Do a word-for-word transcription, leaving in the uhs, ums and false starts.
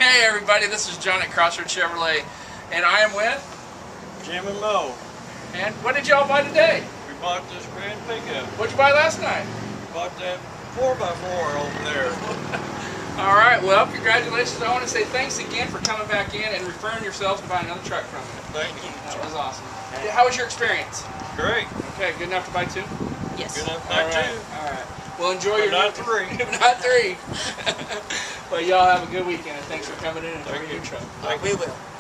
Hey everybody, this is John at Crossroad Chevrolet, and I am with Jim and Mo. And what did y'all buy today? We bought this grand pickup. What'd you buy last night? We bought that four by four over there. All right, well, congratulations. I want to say thanks again for coming back in and referring yourselves to buy another truck from me. Thank you. That was awesome. How was your experience? Great. Okay, good enough to buy two? Yes. Good enough to All buy right. two. All right. Well, enjoy But your not three. not three. Well, y'all have a good weekend, and thanks for coming in and enjoying your truck. Thank We you. will.